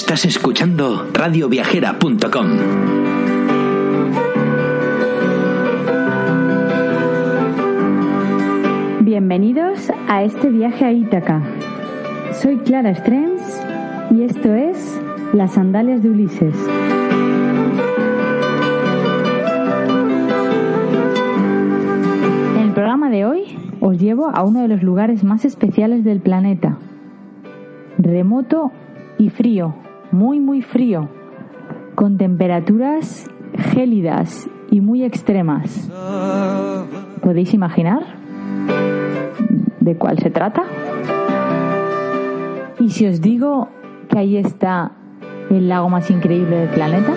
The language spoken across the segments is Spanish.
Estás escuchando radioviajera.com. Bienvenidos a este viaje a Ítaca. Soy Clara Strens y esto es Las Sandalias de Ulises. En el programa de hoy os llevo a uno de los lugares más especiales del planeta. Remoto y frío, muy frío, con temperaturas gélidas y muy extremas. ¿Podéis imaginar de cuál se trata? ¿Y si os digo que ahí está el lago más increíble del planeta?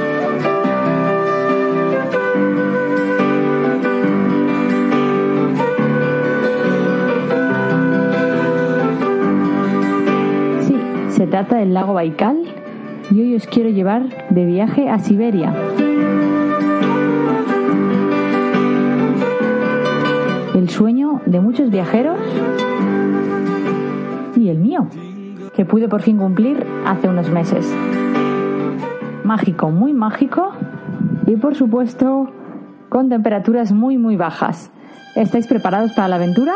Sí, se trata del lago Baikal y hoy os quiero llevar de viaje a Siberia. El sueño de muchos viajeros y el mío, que pude por fin cumplir hace unos meses. Mágico, muy mágico y por supuesto con temperaturas muy bajas. ¿Estáis preparados para la aventura?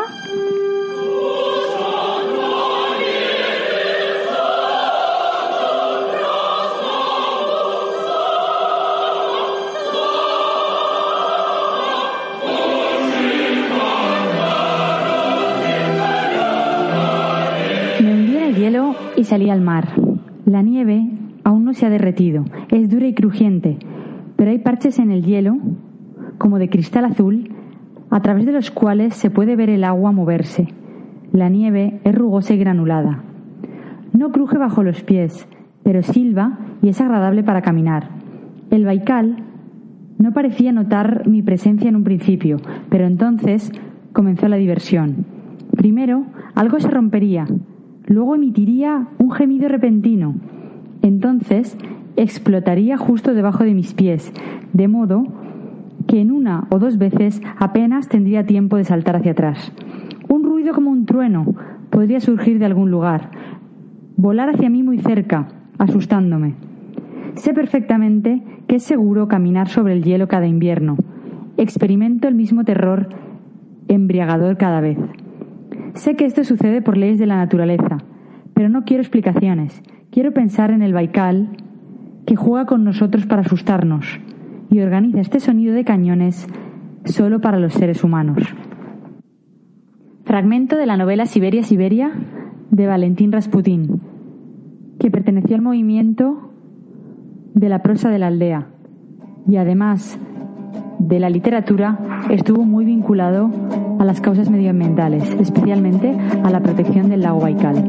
Y salí al mar. La nieve aún no se ha derretido, es dura y crujiente, pero hay parches en el hielo, como de cristal azul, a través de los cuales se puede ver el agua moverse. La nieve es rugosa y granulada. No cruje bajo los pies, pero silba y es agradable para caminar. El Baikal no parecía notar mi presencia en un principio, pero entonces comenzó la diversión. Primero, algo se rompería. Luego emitiría un gemido repentino. Entonces explotaría justo debajo de mis pies, de modo que en una o dos veces apenas tendría tiempo de saltar hacia atrás. Un ruido como un trueno podría surgir de algún lugar, volar hacia mí muy cerca, asustándome. Sé perfectamente que es seguro caminar sobre el hielo cada invierno. Experimento el mismo terror embriagador cada vez. Sé que esto sucede por leyes de la naturaleza, pero no quiero explicaciones. Quiero pensar en el Baikal, que juega con nosotros para asustarnos y organiza este sonido de cañones solo para los seres humanos. Fragmento de la novela Siberia, Siberia, de Valentín Rasputín, que perteneció al movimiento de la prosa de la aldea y además de la literatura estuvo muy vinculado a las causas medioambientales, especialmente a la protección del lago Baikal.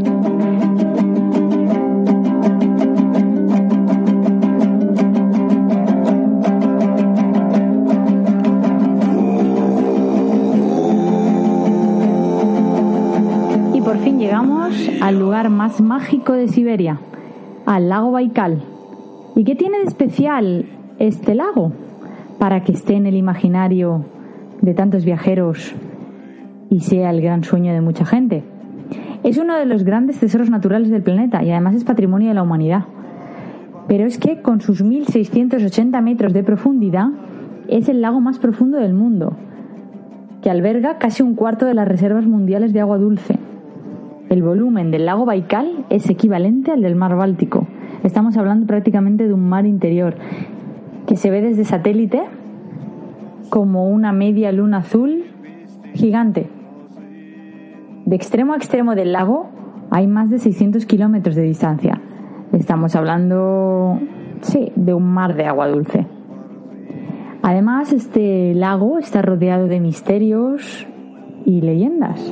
Y por fin llegamos al lugar más mágico de Siberia, al lago Baikal. ¿Y qué tiene de especial este lago para que esté en el imaginario de tantos viajeros y sea el gran sueño de mucha gente? Es uno de los grandes tesoros naturales del planeta y además es patrimonio de la humanidad. Pero es que con sus 1.680 metros de profundidad es el lago más profundo del mundo, que alberga casi un cuarto de las reservas mundiales de agua dulce. El volumen del lago Baikal es equivalente al del mar Báltico. Estamos hablando prácticamente de un mar interior que se ve desde satélite como una media luna azul gigante. De extremo a extremo del lago hay más de 600 kilómetros de distancia. Estamos hablando, sí, de un mar de agua dulce. Además, este lago está rodeado de misterios y leyendas.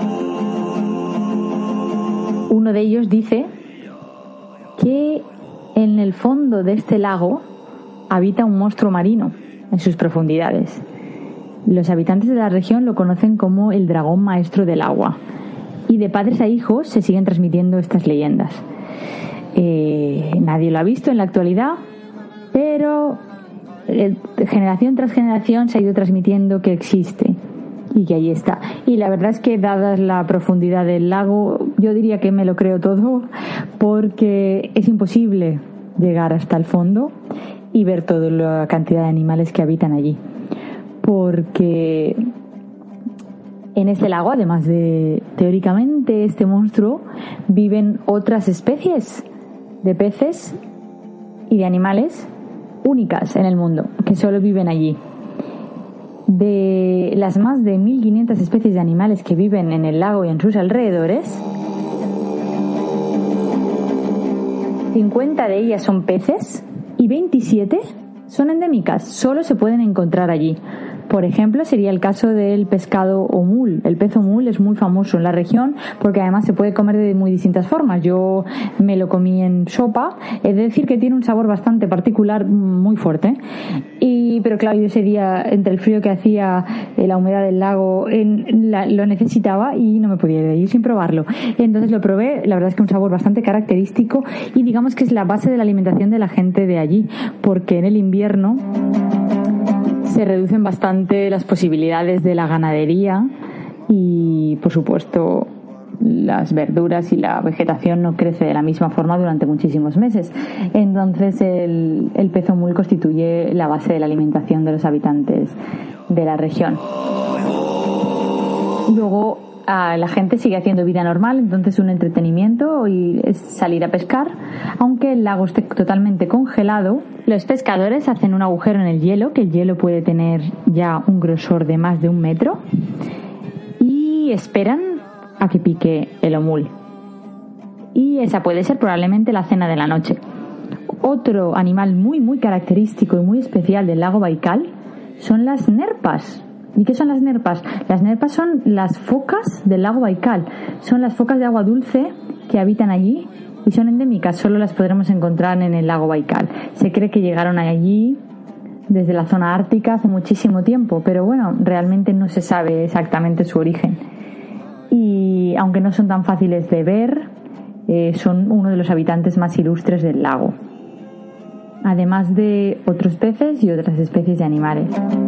Uno de ellos dice que en el fondo de este lago habita un monstruo marino en sus profundidades. Los habitantes de la región lo conocen como el dragón maestro del agua. Y de padres a hijos se siguen transmitiendo estas leyendas. Nadie lo ha visto en la actualidad, pero generación tras generación se ha ido transmitiendo que existe y que ahí está. Y la verdad es que, dada la profundidad del lago, yo diría que me lo creo todo, porque es imposible llegar hasta el fondo y ver toda la cantidad de animales que habitan allí. Porque en este lago, además de teóricamente este monstruo, viven otras especies de peces y de animales únicas en el mundo, que solo viven allí. De las más de 1.500 especies de animales que viven en el lago y en sus alrededores, 50 de ellas son peces y 27 son endémicas, solo se pueden encontrar allí. Por ejemplo, sería el caso del pescado omul. El pez omul es muy famoso en la región porque además se puede comer de muy distintas formas. Yo me lo comí en sopa. Es decir, que tiene un sabor bastante particular, muy fuerte. Pero claro, yo ese día, entre el frío que hacía, la humedad del lago, lo necesitaba y no me podía ir sin probarlo. Entonces lo probé. La verdad es que un sabor bastante característico y digamos que es la base de la alimentación de la gente de allí, porque en el invierno se reducen bastante las posibilidades de la ganadería y, por supuesto, las verduras y la vegetación no crece de la misma forma durante muchísimos meses. Entonces el pez omul constituye la base de la alimentación de los habitantes de la región. Luego la gente sigue haciendo vida normal, entonces un entretenimiento es salir a pescar. Aunque el lago esté totalmente congelado, los pescadores hacen un agujero en el hielo, que el hielo puede tener ya un grosor de más de 1 metro, y esperan a que pique el omul. Y esa puede ser probablemente la cena de la noche. Otro animal muy muy característico y muy especial del lago Baikal son las nerpas. ¿Y qué son las nerpas? Las nerpas son las focas del lago Baikal. Son las focas de agua dulce que habitan allí y son endémicas. Solo las podremos encontrar en el lago Baikal. Se cree que llegaron allí desde la zona ártica hace muchísimo tiempo, pero bueno, realmente no se sabe exactamente su origen. Y aunque no son tan fáciles de ver, son uno de los habitantes más ilustres del lago, además de otros peces y otras especies de animales.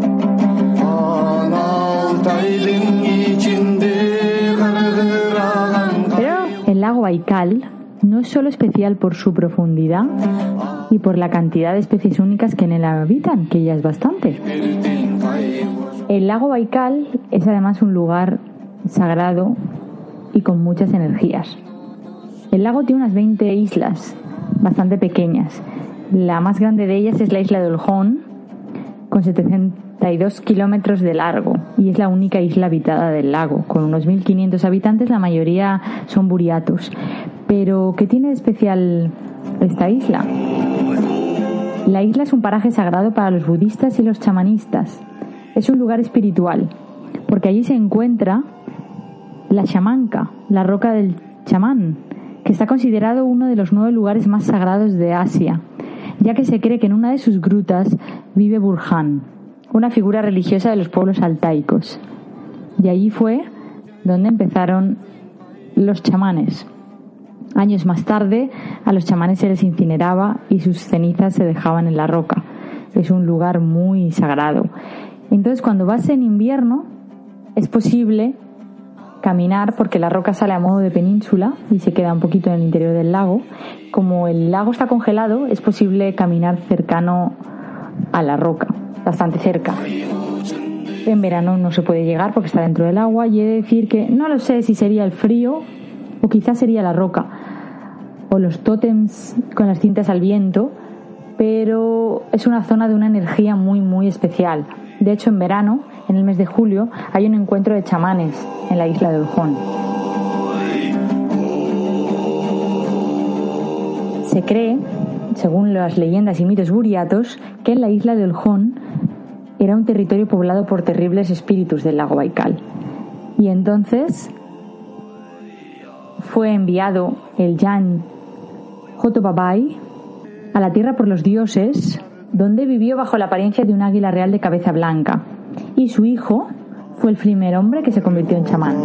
Pero el lago Baikal no es solo especial por su profundidad y por la cantidad de especies únicas que en él habitan, que ya es bastante. El lago Baikal es además un lugar sagrado y con muchas energías. El lago tiene unas 20 islas bastante pequeñas. La más grande de ellas es la isla de Olhón, con 702 kilómetros de largo, y es la única isla habitada del lago, con unos 1.500 habitantes. La mayoría son buriatos. Pero ¿qué tiene de especial esta isla? La isla es un paraje sagrado para los budistas y los chamanistas. Es un lugar espiritual, porque allí se encuentra la chamanca, la roca del chamán, que está considerado uno de los 9 lugares más sagrados de Asia, ya que se cree que en una de sus grutas vive Burhan, una figura religiosa de los pueblos altaicos. Y allí fue donde empezaron los chamanes. Años más tarde, a los chamanes se les incineraba y sus cenizas se dejaban en la roca. Es un lugar muy sagrado. Entonces, cuando vas en invierno, es posible caminar, porque la roca sale a modo de península y se queda un poquito en el interior del lago. Como el lago está congelado, es posible caminar cercano a la roca, bastante cerca. En verano no se puede llegar porque está dentro del agua, y he de decir que no lo sé si sería el frío o quizás sería la roca o los tótems con las cintas al viento, pero es una zona de una energía muy muy especial. De hecho, en verano, en el mes de julio, hay un encuentro de chamanes en la isla de Olhón. Se cree, según las leyendas y mitos buriatos, que en la isla de Olhón era un territorio poblado por terribles espíritus del lago Baikal. Y entonces fue enviado el Yan Jotobabai a la tierra por los dioses, donde vivió bajo la apariencia de un águila real de cabeza blanca. Y su hijo fue el primer hombre que se convirtió en chamán.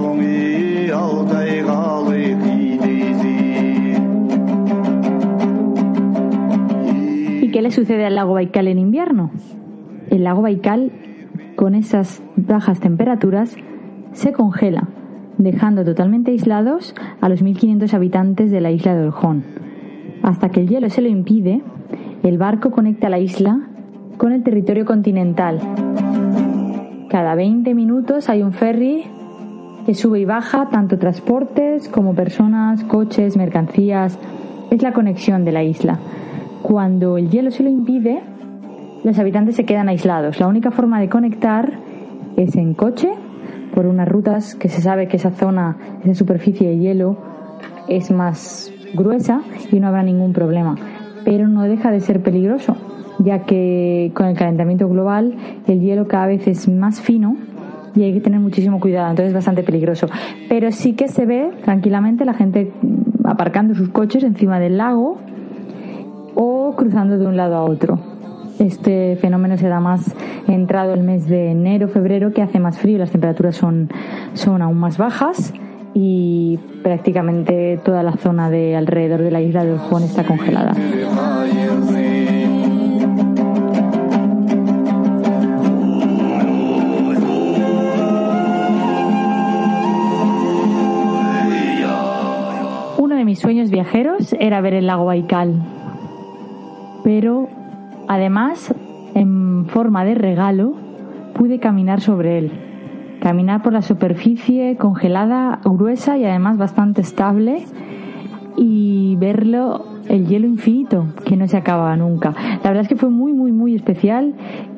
¿Y qué le sucede al lago Baikal en invierno? El lago Baikal, con esas bajas temperaturas, se congela dejando totalmente aislados a los 1.500 habitantes de la isla de Oljón. Hasta que el hielo se lo impide, el barco conecta la isla con el territorio continental. Cada 20 minutos hay un ferry que sube y baja tanto transportes como personas, coches, mercancías. Es la conexión de la isla. Cuando el hielo se lo impide, los habitantes se quedan aislados. La única forma de conectar es en coche, por unas rutas que se sabe que esa zona, esa superficie de hielo es más gruesa y no habrá ningún problema. Pero no deja de ser peligroso, ya que con el calentamiento global el hielo cada vez es más fino y hay que tener muchísimo cuidado, entonces es bastante peligroso. Pero sí que se ve tranquilamente la gente aparcando sus coches encima del lago o cruzando de un lado a otro. Este fenómeno se da más entrado el mes de enero, febrero, que hace más frío, las temperaturas son aún más bajas y prácticamente toda la zona de alrededor de la isla de Oljón está congelada. Uno de mis sueños viajeros era ver el lago Baikal, pero además, en forma de regalo, pude caminar sobre él. Caminar por la superficie congelada, gruesa y además bastante estable, y verlo, el hielo infinito, que no se acaba nunca. La verdad es que fue muy, muy, muy especial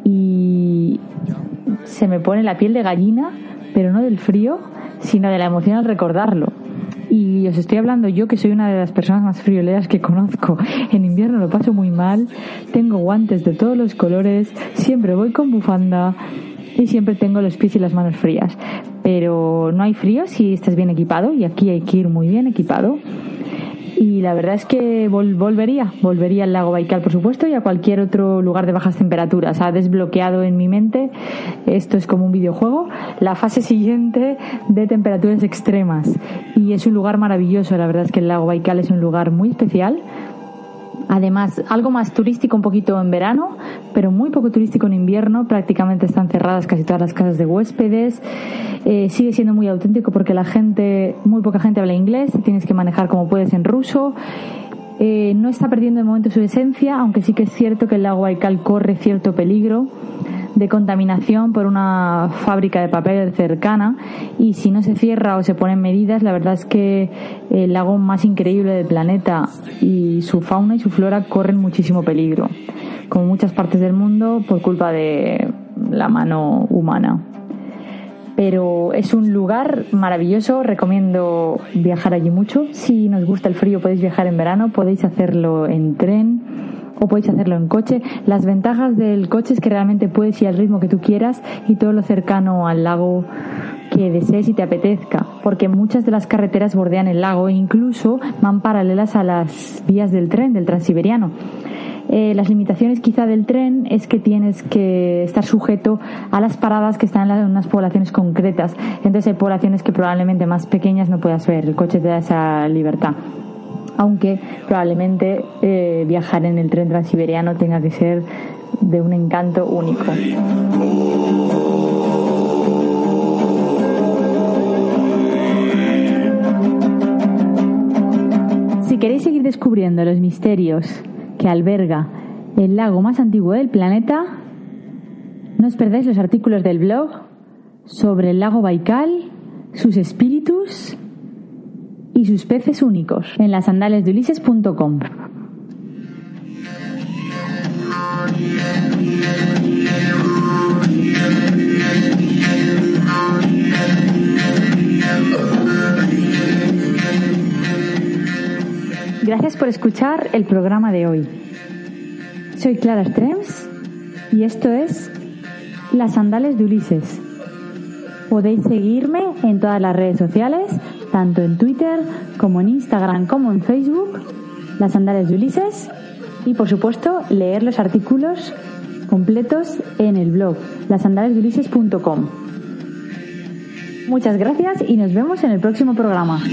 y se me pone la piel de gallina, pero no del frío, sino de la emoción al recordarlo. Y os estoy hablando yo, que soy una de las personas más frioleras que conozco. En invierno lo paso muy mal, tengo guantes de todos los colores, siempre voy con bufanda y siempre tengo los pies y las manos frías. Pero no hay frío si estás bien equipado, y aquí hay que ir muy bien equipado. Y la verdad es que volvería al lago Baikal, por supuesto, y a cualquier otro lugar de bajas temperaturas. Ha desbloqueado en mi mente, esto es como un videojuego, la fase siguiente de temperaturas extremas. Y es un lugar maravilloso, la verdad es que el lago Baikal es un lugar muy especial. Además, algo más turístico un poquito en verano, pero muy poco turístico en invierno. Prácticamente están cerradas casi todas las casas de huéspedes. Sigue siendo muy auténtico porque muy poca gente habla inglés, tienes que manejar como puedes en ruso. No está perdiendo de momento su esencia, aunque sí que es cierto que el lago Baikal corre cierto peligro de contaminación por una fábrica de papel cercana, y si no se cierra o se ponen medidas, la verdad es que el lago más increíble del planeta y su fauna y su flora corren muchísimo peligro, como muchas partes del mundo, por culpa de la mano humana. Pero es un lugar maravilloso, recomiendo viajar allí mucho. Si nos gusta el frío podéis viajar en verano, podéis hacerlo en tren o podéis hacerlo en coche. Las ventajas del coche es que realmente puedes ir al ritmo que tú quieras y todo lo cercano al lago que desees y te apetezca, porque muchas de las carreteras bordean el lago e incluso van paralelas a las vías del tren, del Transiberiano. Las limitaciones quizá del tren es que tienes que estar sujeto a las paradas que están en unas poblaciones concretas. Entonces hay poblaciones que probablemente más pequeñas no puedas ver. El coche te da esa libertad. Aunque probablemente viajar en el tren Transiberiano tenga que ser de un encanto único. Si queréis seguir descubriendo los misterios que alberga el lago más antiguo del planeta, no os perdáis los artículos del blog sobre el lago Baikal, sus espíritus y sus peces únicos en lasandalesdeulises.com. Gracias por escuchar el programa de hoy. Soy Clara Strems y esto es Las Sandales de Ulises. Podéis seguirme en todas las redes sociales, tanto en Twitter como en Instagram como en Facebook, Las Sandales de Ulises, y por supuesto leer los artículos completos en el blog lasandalesdeulises.com. Muchas gracias y nos vemos en el próximo programa.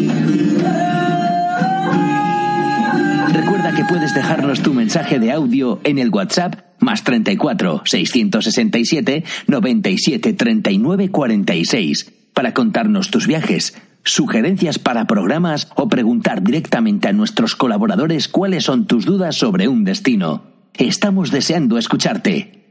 Recuerda que puedes dejarnos tu mensaje de audio en el WhatsApp +34 667 97 39 46. para contarnos tus viajes, sugerencias para programas o preguntar directamente a nuestros colaboradores cuáles son tus dudas sobre un destino. Estamos deseando escucharte.